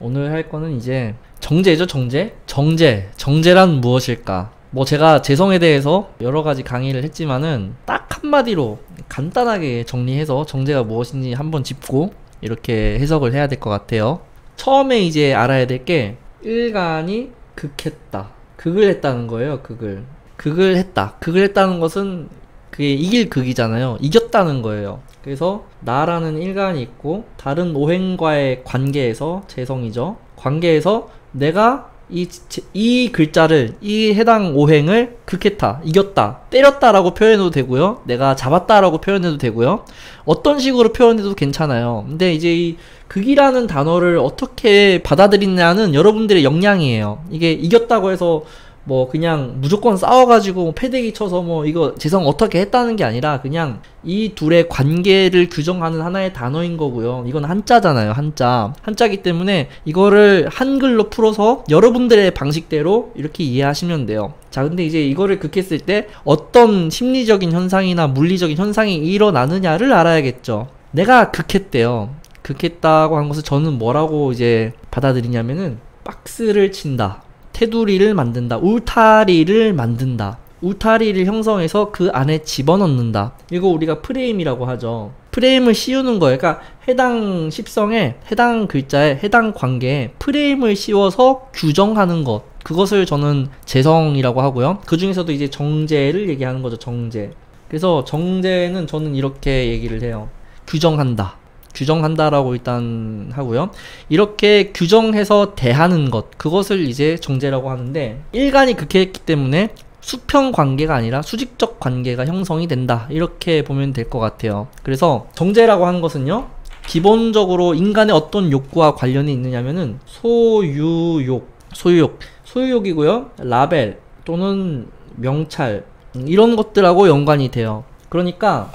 오늘 할 거는 이제 정제죠, 정제? 정제란 무엇일까? 뭐 제가 재성에 대해서 여러 가지 강의를 했지만은 딱 한마디로 간단하게 정리해서 정제가 무엇인지 한번 짚고 이렇게 해석을 해야 될 것 같아요. 처음에 이제 알아야 될 게 일간이 극했다. 극을 했다는 거예요, 극을. 극을 했다. 극을 했다는 것은 그게 이길 극이잖아요. 이겼다는 거예요. 그래서 나라는 일간이 있고 다른 오행과의 관계에서 재성이죠. 관계에서 내가 이 글자를, 이 해당 오행을 극했다, 이겼다, 때렸다라고 표현해도 되고요. 내가 잡았다라고 표현해도 되고요. 어떤 식으로 표현해도 괜찮아요. 근데 이제 이 극이라는 단어를 어떻게 받아들이냐는 여러분들의 역량이에요. 이게 이겼다고 해서 뭐 그냥 무조건 싸워가지고 패대기 쳐서 뭐 이거 재성 어떻게 했다는 게 아니라 그냥 이 둘의 관계를 규정하는 하나의 단어인 거고요. 이건 한자잖아요, 한자기 때문에 이거를 한글로 풀어서 여러분들의 방식대로 이렇게 이해하시면 돼요. 자, 근데 이제 이거를 극했을 때 어떤 심리적인 현상이나 물리적인 현상이 일어나느냐를 알아야겠죠. 내가 극했대요. 극했다고 한 것을 저는 뭐라고 이제 받아들이냐면은 박스를 친다, 테두리를 만든다, 울타리를 만든다, 울타리를 형성해서 그 안에 집어넣는다. 이거 우리가 프레임이라고 하죠. 프레임을 씌우는 거예요. 그러니까 해당 십성에, 해당 글자에, 해당 관계에 프레임을 씌워서 규정하는 것, 그것을 저는 재성이라고 하고요. 그 중에서도 이제 정제를 얘기하는 거죠, 정제. 그래서 정제는 저는 이렇게 얘기를 해요. 규정한다라고 일단 하고요. 이렇게 규정해서 대하는 것, 그것을 이제 정제라고 하는데, 일간이 극했기 때문에 수평 관계가 아니라 수직적 관계가 형성이 된다, 이렇게 보면 될 것 같아요. 그래서 정제라고 하는 것은요, 기본적으로 인간의 어떤 욕구와 관련이 있느냐면은 소유욕이고요, 라벨 또는 명찰, 이런 것들하고 연관이 돼요. 그러니까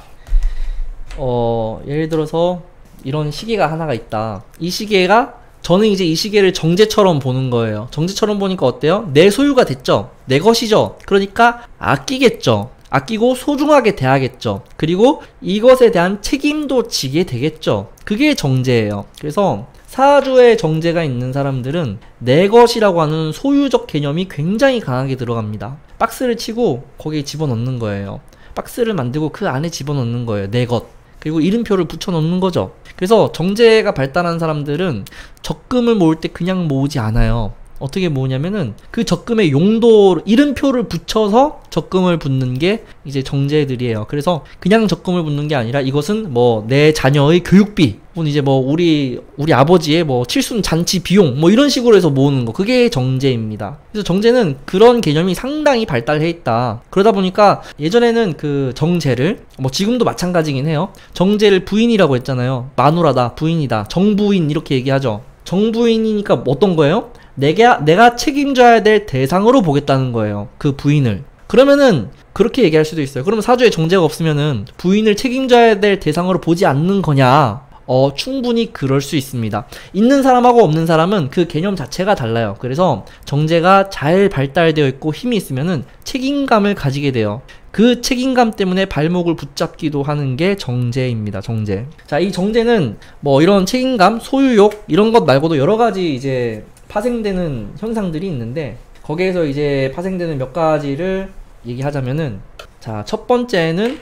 예를 들어서 이런 시계가 하나가 있다. 이 시계가, 저는 이제 이 시계를 정제처럼 보는 거예요. 정제처럼 보니까 어때요? 내 소유가 됐죠? 내 것이죠? 그러니까 아끼겠죠? 아끼고 소중하게 대하겠죠? 그리고 이것에 대한 책임도 지게 되겠죠? 그게 정제예요. 그래서 사주에 정제가 있는 사람들은 내 것이라고 하는 소유적 개념이 굉장히 강하게 들어갑니다. 박스를 치고 거기에 집어넣는 거예요. 박스를 만들고 그 안에 집어넣는 거예요. 내 것. 그리고 이름표를 붙여놓는 거죠. 그래서 정제가 발달한 사람들은 적금을 모을 때 그냥 모으지 않아요. 어떻게 모으냐면은 그 적금의 용도, 이름표를 붙여서 적금을 붓는 게 이제 정제들이에요. 그래서 그냥 적금을 붓는 게 아니라 이것은 뭐 내 자녀의 교육비, 혹은 이제 뭐 우리 아버지의 뭐 칠순 잔치 비용, 뭐 이런 식으로 해서 모으는 거, 그게 정제입니다. 그래서 정제는 그런 개념이 상당히 발달해 있다. 그러다 보니까 예전에는 그 정제를, 뭐 지금도 마찬가지긴 해요. 정제를 부인이라고 했잖아요. 마누라다, 부인이다, 정부인, 이렇게 얘기하죠. 정부인이니까 어떤 거예요? 내가 책임져야 될 대상으로 보겠다는 거예요, 그 부인을. 그러면은 그렇게 얘기할 수도 있어요. 그러면 사주에 정제가 없으면은 부인을 책임져야 될 대상으로 보지 않는 거냐? 충분히 그럴 수 있습니다. 있는 사람하고 없는 사람은 그 개념 자체가 달라요. 그래서 정제가 잘 발달되어 있고 힘이 있으면은 책임감을 가지게 돼요. 그 책임감 때문에 발목을 붙잡기도 하는 게 정제입니다, 정제. 자, 이 정제는 뭐 이런 책임감, 소유욕, 이런 것 말고도 여러 가지 이제 파생되는 현상들이 있는데, 거기에서 이제 파생되는 몇 가지를 얘기하자면은, 자, 첫 번째는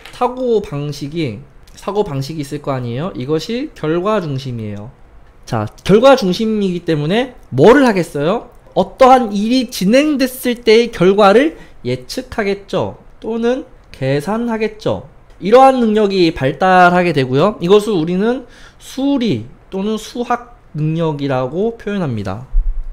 사고방식이 있을 거 아니에요? 이것이 결과 중심이에요. 자, 결과 중심이기 때문에 뭐를 하겠어요? 어떠한 일이 진행됐을 때의 결과를 예측하겠죠, 또는 계산하겠죠. 이러한 능력이 발달하게 되고요. 이것을 우리는 수리 또는 수학 능력이라고 표현합니다.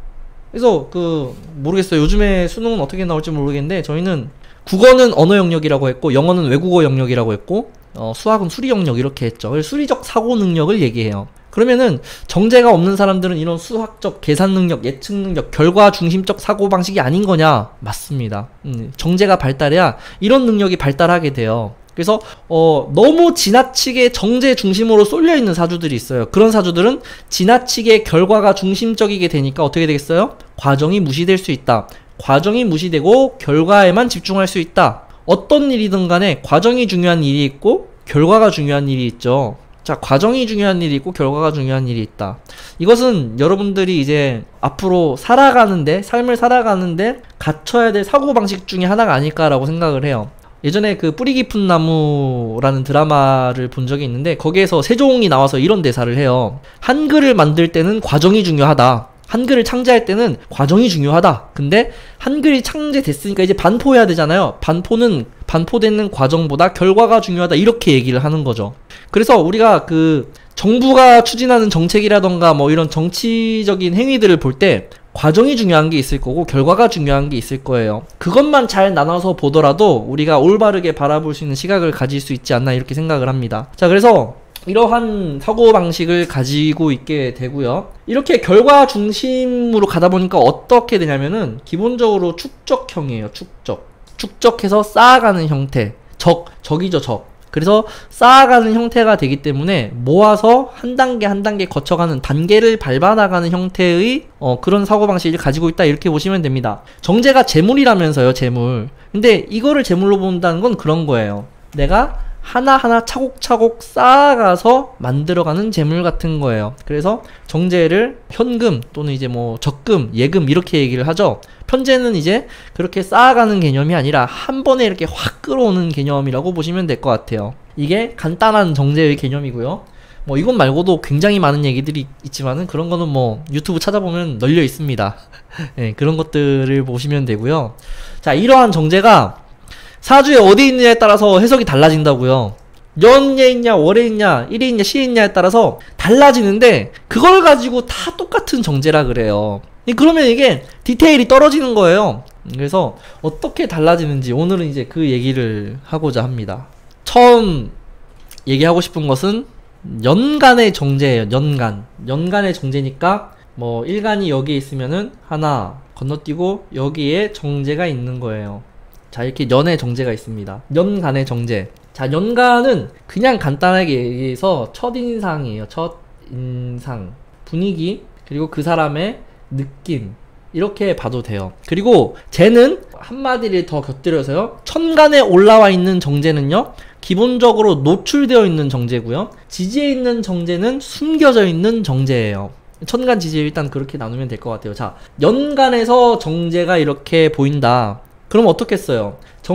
그래서 모르겠어요. 요즘에 수능은 어떻게 나올지 모르겠는데, 저희는 국어는 언어 영역이라고 했고, 영어는 외국어 영역이라고 했고, 수학은 수리 영역, 이렇게 했죠. 그래서 수리적 사고 능력을 얘기해요. 그러면은 정제가 없는 사람들은 이런 수학적 계산 능력, 예측 능력, 결과 중심적 사고 방식이 아닌 거냐? 맞습니다. 정제가 발달해야 이런 능력이 발달하게 돼요. 그래서 너무 지나치게 정제 중심으로 쏠려 있는 사주들이 있어요. 그런 사주들은 지나치게 결과가 중심적이게 되니까 어떻게 되겠어요? 과정이 무시될 수 있다. 과정이 무시되고 결과에만 집중할 수 있다. 어떤 일이든 간에 과정이 중요한 일이 있고 결과가 중요한 일이 있죠. 자, 과정이 중요한 일이 있고 결과가 중요한 일이 있다. 이것은 여러분들이 이제 앞으로 살아가는데, 삶을 살아가는데 갖춰야 될 사고방식 중에 하나가 아닐까라고 생각을 해요. 예전에 그 뿌리 깊은 나무라는 드라마를 본 적이 있는데 거기에서 세종이 나와서 이런 대사를 해요. 한글을 만들 때는 과정이 중요하다. 한글을 창제할 때는 과정이 중요하다. 근데 한글이 창제됐으니까 이제 반포해야 되잖아요. 반포되는 과정보다 결과가 중요하다. 이렇게 얘기를 하는 거죠. 그래서 우리가 그 정부가 추진하는 정책이라던가 뭐 이런 정치적인 행위들을 볼 때 과정이 중요한 게 있을 거고 결과가 중요한 게 있을 거예요. 그것만 잘 나눠서 보더라도 우리가 올바르게 바라볼 수 있는 시각을 가질 수 있지 않나 이렇게 생각을 합니다. 자, 그래서 이러한 사고방식을 가지고 있게 되고요. 이렇게 결과 중심으로 가다 보니까 어떻게 되냐면은 기본적으로 축적형이에요. 축적해서 쌓아가는 형태. 적이죠, 적. 그래서 쌓아가는 형태가 되기 때문에 모아서 한 단계 한 단계 거쳐가는, 단계를 밟아나가는 형태의 그런 사고방식을 가지고 있다 이렇게 보시면 됩니다. 정제가 재물이라면서요, 재물. 근데 이거를 재물로 본다는 건 그런 거예요. 내가 하나하나 차곡차곡 쌓아가서 만들어가는 재물 같은 거예요. 그래서 정제를 현금 또는 이제 뭐 적금, 예금 이렇게 얘기를 하죠. 편제는 이제 그렇게 쌓아가는 개념이 아니라 한 번에 이렇게 확 끌어오는 개념이라고 보시면 될 것 같아요. 이게 간단한 정제의 개념이고요. 뭐 이것 말고도 굉장히 많은 얘기들이 있지만은 그런 거는 뭐 유튜브 찾아보면 널려 있습니다. 네, 그런 것들을 보시면 되고요. 자, 이러한 정제가 사주에 어디 있느냐에 따라서 해석이 달라진다고요. 연에 있냐, 월에 있냐, 일에 있냐, 시에 있냐에 따라서 달라지는데 그걸 가지고 다 똑같은 정제라 그래요. 그러면 이게 디테일이 떨어지는 거예요. 그래서 어떻게 달라지는지 오늘은 이제 그 얘기를 하고자 합니다. 처음 얘기하고 싶은 것은 연간의 정제예요. 연간의 정제니까 뭐 일간이 여기에 있으면은 하나 건너뛰고 여기에 정제가 있는 거예요. 자, 이렇게 연의 정제가 있습니다. 연간의 정제. 자, 연간은 그냥 간단하게 얘기해서 첫인상이에요. 첫인상. 분위기, 그리고 그 사람의 느낌. 이렇게 봐도 돼요. 그리고 쟤는 한마디를 더 곁들여서요. 천간에 올라와 있는 정제는요, 기본적으로 노출되어 있는 정제고요. 지지에 있는 정제는 숨겨져 있는 정제예요. 천간 지지 일단 그렇게 나누면 될 것 같아요. 자, 연간에서 정제가 이렇게 보인다. 그럼 어떻겠어요?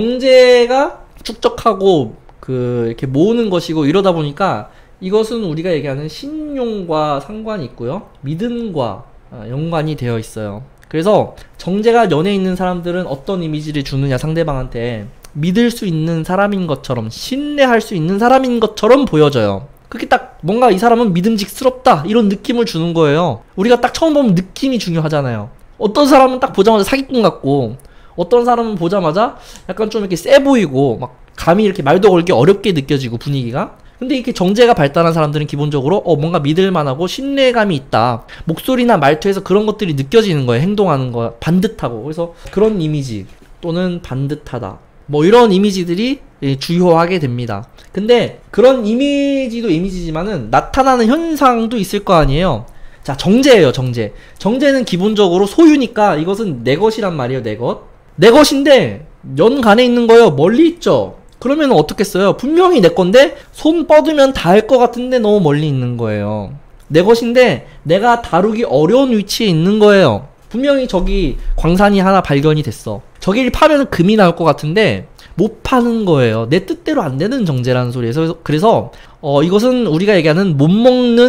정제가 축적하고 이렇게 모으는 것이고 이러다 보니까 이것은 우리가 얘기하는 신용과 상관이 있고요. 믿음과 연관이 되어 있어요. 그래서 정제가 연에 있는 사람들은 어떤 이미지를 주느냐, 상대방한테 믿을 수 있는 사람인 것처럼, 신뢰할 수 있는 사람인 것처럼 보여져요. 그게 딱 뭔가 이 사람은 믿음직스럽다 이런 느낌을 주는 거예요. 우리가 딱 처음 보면 느낌이 중요하잖아요. 어떤 사람은 딱 보자마자 사기꾼 같고, 어떤 사람은 보자마자 약간 좀 이렇게 세 보이고 막 감히 이렇게 말도 걸기 어렵게 느껴지고 분위기가. 근데 이렇게 정제가 발달한 사람들은 기본적으로 뭔가 믿을만하고 신뢰감이 있다. 목소리나 말투에서 그런 것들이 느껴지는 거예요. 행동하는 거 반듯하고. 그래서 그런 이미지 또는 반듯하다, 뭐 이런 이미지들이 주요하게 됩니다. 근데 그런 이미지도 이미지지만은 나타나는 현상도 있을 거 아니에요. 자, 정제예요. 정제는 기본적으로 소유니까 이것은 내 것이란 말이에요. 내 것인데 연간에 있는 거예요. 멀리 있죠. 그러면 어떻겠어요? 분명히 내 건데 손 뻗으면 닿을 것 같은데 너무 멀리 있는 거예요. 내 것인데 내가 다루기 어려운 위치에 있는 거예요. 분명히 저기 광산이 하나 발견이 됐어. 저기를 파면 금이 나올 것 같은데 못 파는 거예요. 내 뜻대로 안 되는 정제라는 소리에서. 그래서 이것은 우리가 얘기하는 못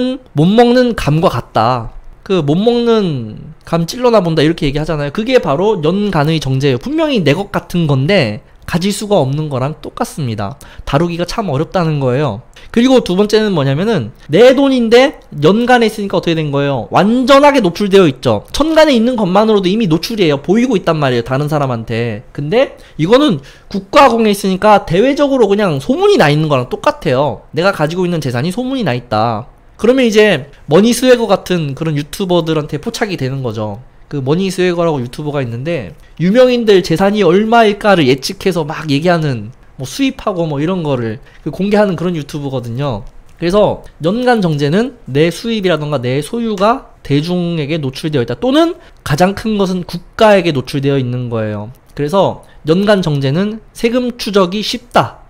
먹는 감과 같다. 그 못 먹는 감 찔러나 본다 이렇게 얘기하잖아요. 그게 바로 연간의 정제예요. 분명히 내 것 같은 건데 가질 수가 없는 거랑 똑같습니다. 다루기가 참 어렵다는 거예요. 그리고 두 번째는 뭐냐면은 내 돈인데 연간에 있으니까 어떻게 된 거예요? 완전하게 노출되어 있죠. 천간에 있는 것만으로도 이미 노출이에요. 보이고 있단 말이에요. 다른 사람한테. 근데 이거는 국가공에 있으니까 대외적으로 그냥 소문이 나 있는 거랑 똑같아요. 내가 가지고 있는 재산이 소문이 나 있다. 그러면 이제 머니 스웨거 같은 그런 유튜버들한테 포착이 되는 거죠. 그 머니 스웨거라고 유튜버가 있는데 유명인들 재산이 얼마일까를 예측해서 막 얘기하는, 뭐 수입하고 뭐 이런 거를 공개하는 그런 유튜브거든요. 그래서 연간 정제는 내 수입이라던가 내 소유가 대중에게 노출되어 있다. 또는 가장 큰 것은 국가에게 노출되어 있는 거예요. 그래서 연간 정제는 세금 추적이 쉽다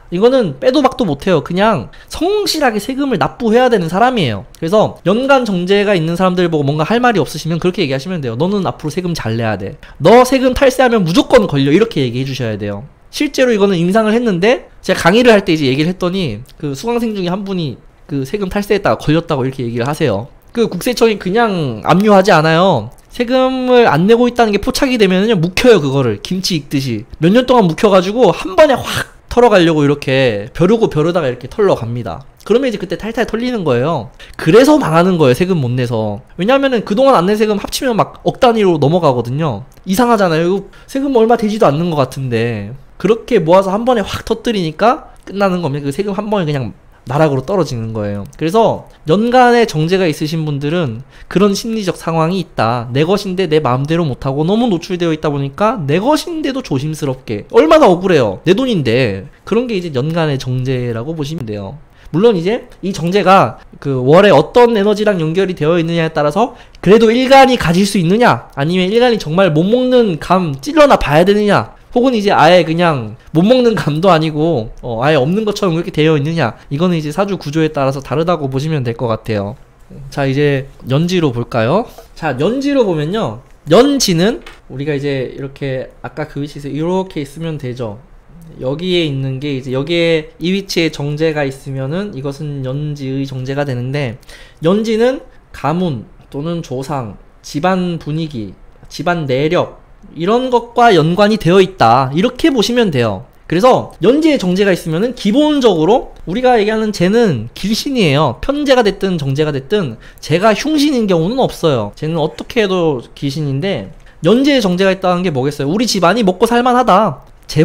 이거는 빼도 박도 못해요. 그냥 성실하게 세금을 납부해야 되는 사람이에요. 그래서 연간 정제가 있는 사람들 보고 뭔가 할 말이 없으시면 그렇게 얘기하시면 돼요. 너는 앞으로 세금 잘 내야 돼. 너 세금 탈세하면 무조건 걸려. 이렇게 얘기해 주셔야 돼요. 실제로 이거는 임상을 했는데 제가 강의를 할 때 이제 얘기를 했더니 그 수강생 중에 한 분이 그 세금 탈세했다가 걸렸다고 이렇게 얘기를 하세요. 그 국세청이 그냥 압류하지 않아요. 세금을 안 내고 있다는 게 포착이 되면은요, 묵혀요. 그거를 김치 익듯이 몇 년 동안 묵혀가지고 한 번에 확 털어가려고 이렇게 벼르고 벼르다가 이렇게 털러 갑니다. 그러면 이제 그때 탈탈 털리는 거예요. 그래서 망하는 거예요. 세금 못 내서. 왜냐면은 그동안 안 낸 세금 합치면 막 억 단위로 넘어가거든요. 이상하잖아요. 이거 세금 얼마 되지도 않는 것 같은데 그렇게 모아서 한 번에 확 터뜨리니까 끝나는 겁니다. 그 세금 한 번에 그냥 나락으로 떨어지는 거예요. 그래서 연간에 정제가 있으신 분들은 그런 심리적 상황이 있다. 내 것인데 내 마음대로 못하고 너무 노출되어 있다 보니까 내 것인데도 조심스럽게, 얼마나 억울해요. 내 돈인데. 그런 게 이제 연간의 정제라고 보시면 돼요. 물론 이제 이 정제가 그 월에 어떤 에너지랑 연결이 되어 있느냐에 따라서 그래도 일간이 가질 수 있느냐, 아니면 일간이 정말 못 먹는 감 찔러나 봐야 되느냐, 혹은 이제 아예 그냥 못 먹는 감도 아니고 아예 없는 것처럼 그렇게 되어 있느냐, 이거는 이제 사주 구조에 따라서 다르다고 보시면 될 것 같아요. 자, 이제 연지로 볼까요? 자, 연지로 보면요, 연지는 우리가 이제 이렇게 아까 그 위치에서 이렇게 있으면 되죠. 여기에 있는 게 이제 여기에 이 위치에 정제가 있으면은 이것은 연지의 정제가 되는데, 연지는 가문 또는 조상, 집안 분위기, 집안 내력, 이런 것과 연관이 되어 있다. 이렇게 보시면 돼요. 그래서 연지에 정제가 있으면은 기본적으로 우리가 얘기하는 재는 길신이에요. 편재가 됐든 정제가 됐든 재가 흉신인 경우는 없어요. 재는 어떻게 해도 길신인데, 연지에 정제가 있다는 게 뭐겠어요? 우리 집안이 먹고 살만하다.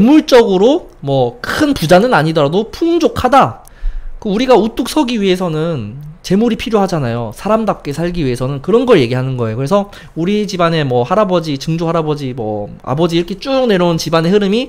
재물적으로 뭐 큰 부자는 아니더라도 풍족하다. 우리가 우뚝 서기 위해서는 재물이 필요하잖아요. 사람답게 살기 위해서는 그런 걸 얘기하는 거예요. 그래서 우리 집안에 뭐 할아버지, 증조 할아버지, 뭐 아버지 이렇게 쭉 내려온 집안의 흐름이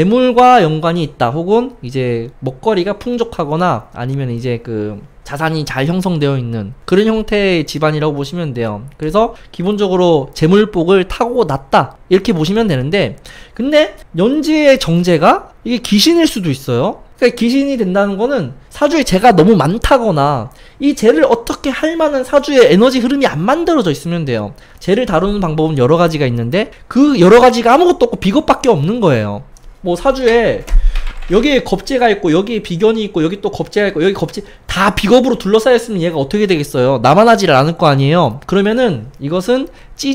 재물과 연관이 있다. 혹은 이제 먹거리가 풍족하거나 아니면 이제 그 자산이 잘 형성되어 있는 그런 형태의 집안이라고 보시면 돼요. 그래서 기본적으로 재물복을 타고났다. 이렇게 보시면 되는데, 근데 연지의 정제가 이게 귀신일 수도 있어요. 그러니까 귀신이 된다는 거는 사주에 재가 너무 많다거나 이 재를 어떻게 할 만한 사주의 에너지 흐름이 안 만들어져 있으면 돼요. 재를 다루는 방법은 여러 가지가 있는데 그 여러 가지가 아무것도 없고 비겁밖에 없는 거예요. 뭐 사주에 여기에 겁재가 있고 여기에 비견이 있고 여기 또 겁재가 있고 여기 겁재 다 비겁으로 둘러싸였으면 얘가 어떻게 되겠어요? 나만 하지를 않을 거 아니에요. 그러면은 이것은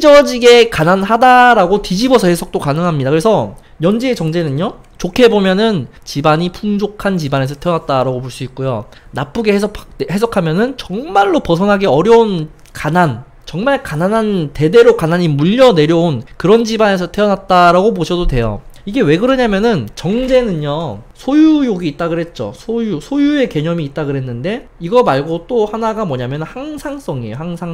찢어지게 가난하다라고 뒤집어서 해석도 가능합니다. 그래서 연지의 정제는요, 좋게 보면은 집안이 풍족한 집안에서 태어났다라고 볼 수 있고요, 나쁘게 해석하면은 정말로 벗어나기 어려운 가난, 정말 가난한, 대대로 가난이 물려 내려온 그런 집안에서 태어났다라고 보셔도 돼요. 이게 왜 그러냐면은 정제는요, 소유욕이 있다 그랬죠. 소유의 개념이 있다 그랬는데, 이거 말고 또 하나가 뭐냐면 항상성이에요.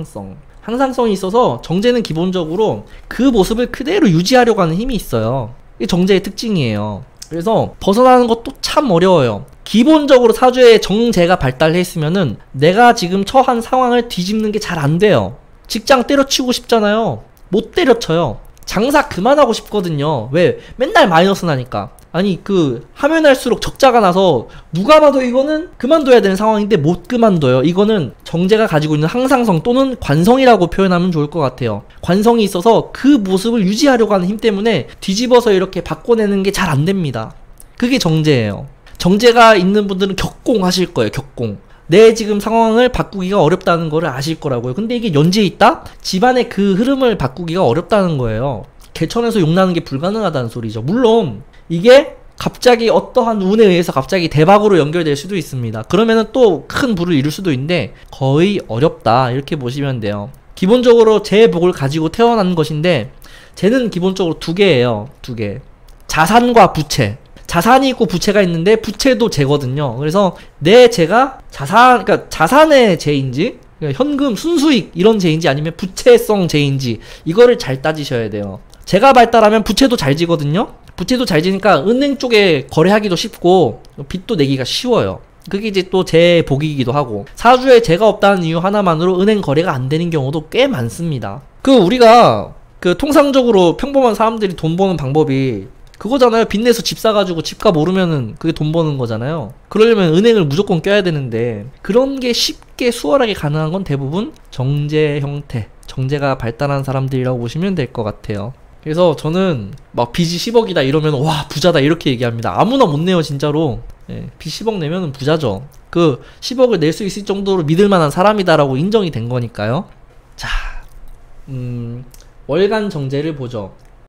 항상성이 있어서 정제는 기본적으로 그 모습을 그대로 유지하려고 하는 힘이 있어요. 이게 정제의 특징이에요. 그래서 벗어나는 것도 참 어려워요. 기본적으로 사주에 정제가 발달해 있으면은 내가 지금 처한 상황을 뒤집는 게 잘 안 돼요. 직장 때려치우고 싶잖아요. 못 때려쳐요. 장사 그만하고 싶거든요. 왜? 맨날 마이너스 나니까. 아니 하면 할수록 적자가 나서 누가 봐도 이거는 그만둬야 되는 상황인데 못 그만둬요. 이거는 정제가 가지고 있는 항상성 또는 관성이라고 표현하면 좋을 것 같아요. 관성이 있어서 그 모습을 유지하려고 하는 힘 때문에 뒤집어서 이렇게 바꿔내는 게 잘 안 됩니다. 그게 정제예요. 정제가 있는 분들은 격공하실 거예요. 격공. 내 지금 상황을 바꾸기가 어렵다는 거를 아실 거라고요. 근데 이게 연지에 있다? 집안의 그 흐름을 바꾸기가 어렵다는 거예요. 개천에서 용나는 게 불가능하다는 소리죠. 물론 이게 갑자기 어떠한 운에 의해서 갑자기 대박으로 연결될 수도 있습니다. 그러면은 또 큰 부를 이룰 수도 있는데 거의 어렵다, 이렇게 보시면 돼요. 기본적으로 재 복을 가지고 태어난 것인데, 재는 기본적으로 두 개예요. 두 개. 자산과 부채. 자산이 있고 부채가 있는데 부채도 재거든요. 그래서 내 재가 그러니까 자산의 재인지, 그러니까 현금 순수익 이런 재인지, 아니면 부채성 재인지, 이거를 잘 따지셔야 돼요. 재가 발달하면 부채도 잘 지거든요. 부채도 잘 지니까 은행 쪽에 거래하기도 쉽고 빚도 내기가 쉬워요. 그게 이제 또 재 복이기도 하고, 사주에 재가 없다는 이유 하나만으로 은행 거래가 안 되는 경우도 꽤 많습니다. 우리가 통상적으로 평범한 사람들이 돈 버는 방법이 그거잖아요. 빚내서 집 사가지고 집값 오르면은 그게 돈 버는 거잖아요. 그러려면 은행을 무조건 껴야 되는데, 그런 게 쉽게 수월하게 가능한 건 대부분 정제 형태, 정제가 발달한 사람들이라고 보시면 될 것 같아요. 그래서 저는 막 빚이 10억이다 이러면 와 부자다 이렇게 얘기합니다. 아무나 못 내요 진짜로. 예, 빚 10억 내면은 부자죠. 그 10억을 낼 수 있을 정도로 믿을 만한 사람이다라고 인정이 된 거니까요. 자, 월간 정제를 보죠.